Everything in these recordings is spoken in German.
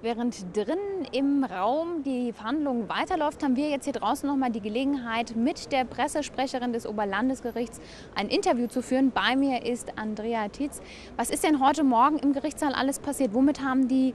Während drinnen im Raum die Verhandlung weiterläuft, haben wir jetzt hier draußen nochmal die Gelegenheit, mit der Pressesprecherin des Oberlandesgerichts ein Interview zu führen. Bei mir ist Andrea Tietz. Was ist denn heute Morgen im Gerichtssaal alles passiert? Womit haben die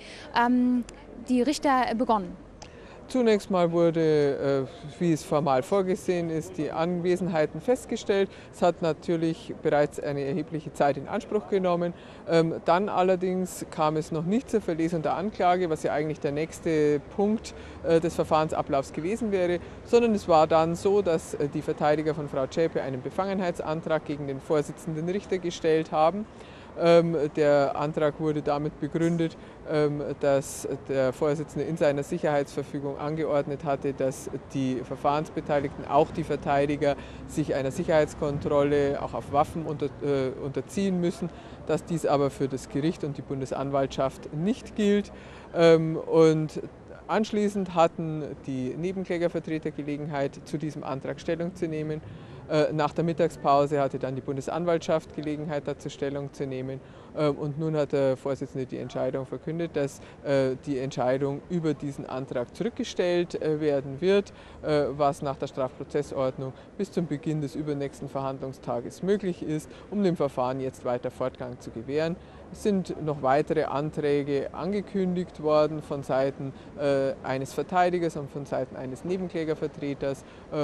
Richter begonnen? Zunächst mal wurde, wie es formal vorgesehen ist, die Anwesenheiten festgestellt. Es hat natürlich bereits eine erhebliche Zeit in Anspruch genommen. Dann allerdings kam es noch nicht zur Verlesung der Anklage, was ja eigentlich der nächste Punkt des Verfahrensablaufs gewesen wäre, sondern es war dann so, dass die Verteidiger von Frau Zschäpe einen Befangenheitsantrag gegen den Vorsitzenden Richter gestellt haben. Der Antrag wurde damit begründet, dass der Vorsitzende in seiner Sicherheitsverfügung angeordnet hatte, dass die Verfahrensbeteiligten, auch die Verteidiger, sich einer Sicherheitskontrolle auch auf Waffen unterziehen müssen, dass dies aber für das Gericht und die Bundesanwaltschaft nicht gilt. Und anschließend hatten die Nebenklägervertreter Gelegenheit, zu diesem Antrag Stellung zu nehmen. Nach der Mittagspause hatte dann die Bundesanwaltschaft Gelegenheit, dazu Stellung zu nehmen. Und nun hat der Vorsitzende die Entscheidung verkündet, dass die Entscheidung über diesen Antrag zurückgestellt werden wird, was nach der Strafprozessordnung bis zum Beginn des übernächsten Verhandlungstages möglich ist, um dem Verfahren jetzt weiter Fortgang zu gewähren. Es sind noch weitere Anträge angekündigt worden von Seiten eines Verteidigers und von Seiten eines Nebenklägervertreters,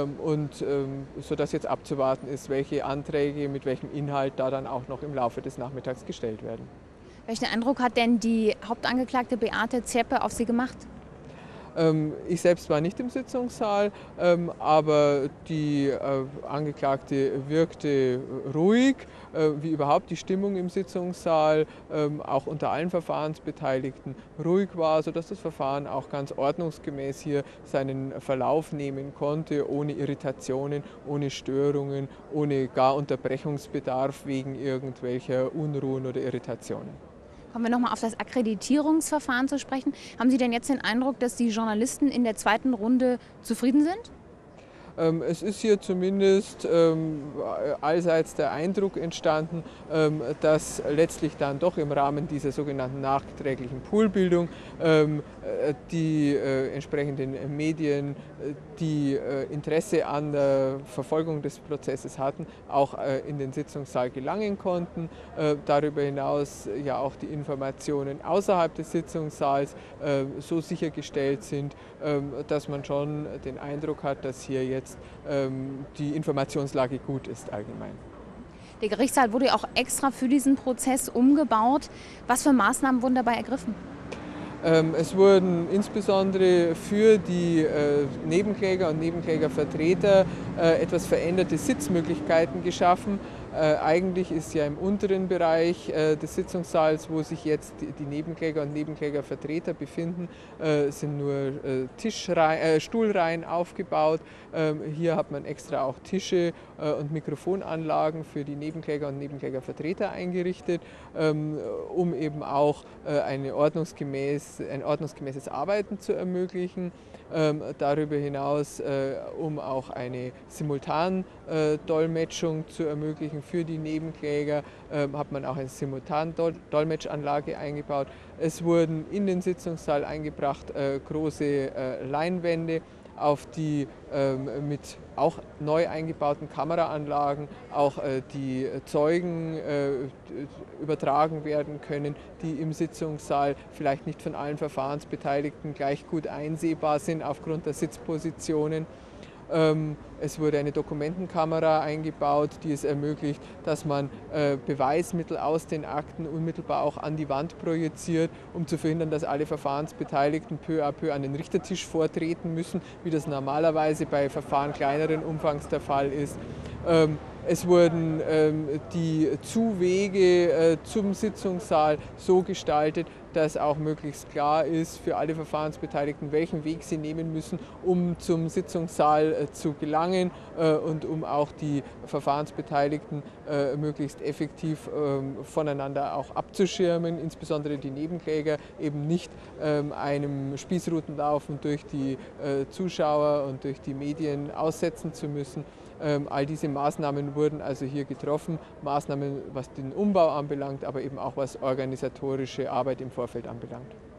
sodass jetzt abzuwarten ist, welche Anträge mit welchem Inhalt da dann auch noch im Laufe des Nachmittags gestellt werden. Welchen Eindruck hat denn die Hauptangeklagte Beate Zschäpe auf Sie gemacht? Ich selbst war nicht im Sitzungssaal, aber die Angeklagte wirkte ruhig, wie überhaupt die Stimmung im Sitzungssaal, auch unter allen Verfahrensbeteiligten ruhig war, sodass das Verfahren auch ganz ordnungsgemäß hier seinen Verlauf nehmen konnte, ohne Irritationen, ohne Störungen, ohne gar Unterbrechungsbedarf wegen irgendwelcher Unruhen oder Irritationen. Kommen wir nochmal auf das Akkreditierungsverfahren zu sprechen. Haben Sie denn jetzt den Eindruck, dass die Journalisten in der zweiten Runde zufrieden sind? Es ist hier zumindest allseits der Eindruck entstanden, dass letztlich dann doch im Rahmen dieser sogenannten nachträglichen Poolbildung die entsprechenden Medien, die Interesse an der Verfolgung des Prozesses hatten, auch in den Sitzungssaal gelangen konnten. Darüber hinaus ja auch die Informationen außerhalb des Sitzungssaals so sichergestellt sind, dass man schon den Eindruck hat, dass hier jetzt die Informationslage gut ist allgemein. Der Gerichtssaal wurde ja auch extra für diesen Prozess umgebaut. Was für Maßnahmen wurden dabei ergriffen? Es wurden insbesondere für die Nebenkläger und Nebenklägervertreter etwas veränderte Sitzmöglichkeiten geschaffen. Eigentlich ist ja im unteren Bereich des Sitzungssaals, wo sich jetzt die Nebenkläger und Nebenklägervertreter befinden, sind nur Stuhlreihen aufgebaut. Hier hat man extra auch Tische und Mikrofonanlagen für die Nebenkläger und Nebenklägervertreter eingerichtet, um eben auch ein ordnungsgemäßes Arbeiten zu ermöglichen. Darüber hinaus, um auch eine Simultandolmetschung zu ermöglichen für die Nebenkläger, hat man auch eine Simultandolmetschanlage eingebaut. Es wurden in den Sitzungssaal eingebracht große Leinwände, auf die mit auch neu eingebauten Kameraanlagen auch die Zeugen übertragen werden können, die im Sitzungssaal vielleicht nicht von allen Verfahrensbeteiligten gleich gut einsehbar sind aufgrund der Sitzpositionen. Es wurde eine Dokumentenkamera eingebaut, die es ermöglicht, dass man Beweismittel aus den Akten unmittelbar auch an die Wand projiziert, um zu verhindern, dass alle Verfahrensbeteiligten peu à peu an den Richtertisch vortreten müssen, wie das normalerweise bei Verfahren kleineren Umfangs der Fall ist. Es wurden die Zuwege zum Sitzungssaal so gestaltet, dass auch möglichst klar ist für alle Verfahrensbeteiligten, welchen Weg sie nehmen müssen, um zum Sitzungssaal zu gelangen und um auch die Verfahrensbeteiligten möglichst effektiv voneinander auch abzuschirmen, insbesondere die Nebenkläger eben nicht einem Spießrutenlaufen durch die Zuschauer und durch die Medien aussetzen zu müssen. All diese Maßnahmen wurden also hier getroffen, Maßnahmen, was den Umbau anbelangt, aber eben auch was organisatorische Arbeit im Vorfeld anbelangt.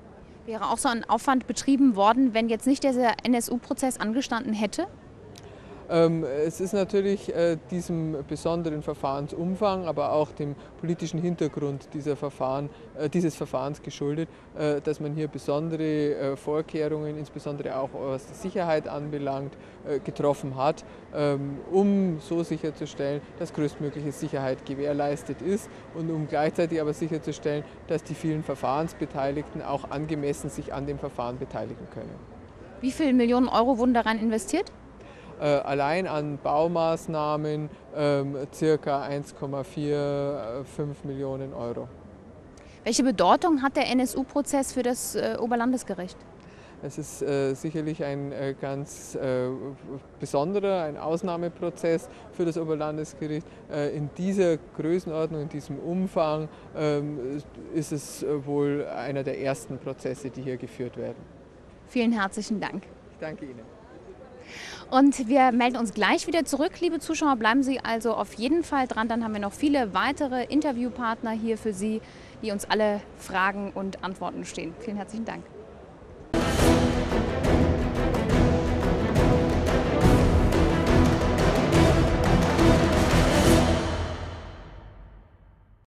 Wäre auch so ein Aufwand betrieben worden, wenn jetzt nicht dieser NSU-Prozess angestanden hätte? Es ist natürlich diesem besonderen Verfahrensumfang, aber auch dem politischen Hintergrund dieses Verfahrens geschuldet, dass man hier besondere Vorkehrungen, insbesondere auch was die Sicherheit anbelangt, getroffen hat, um so sicherzustellen, dass größtmögliche Sicherheit gewährleistet ist und um gleichzeitig aber sicherzustellen, dass die vielen Verfahrensbeteiligten auch angemessen sich an dem Verfahren beteiligen können. Wie viele Millionen Euro wurden daran investiert? Allein an Baumaßnahmen circa 1,45 Millionen Euro. Welche Bedeutung hat der NSU-Prozess für das Oberlandesgericht? Es ist sicherlich ein ganz besonderer, ein Ausnahmeprozess für das Oberlandesgericht. In dieser Größenordnung, in diesem Umfang ist es wohl einer der ersten Prozesse, die hier geführt werden. Vielen herzlichen Dank. Ich danke Ihnen. Und wir melden uns gleich wieder zurück, liebe Zuschauer. Bleiben Sie also auf jeden Fall dran. Dann haben wir noch viele weitere Interviewpartner hier für Sie, die uns alle Fragen und Antworten stehen. Vielen herzlichen Dank.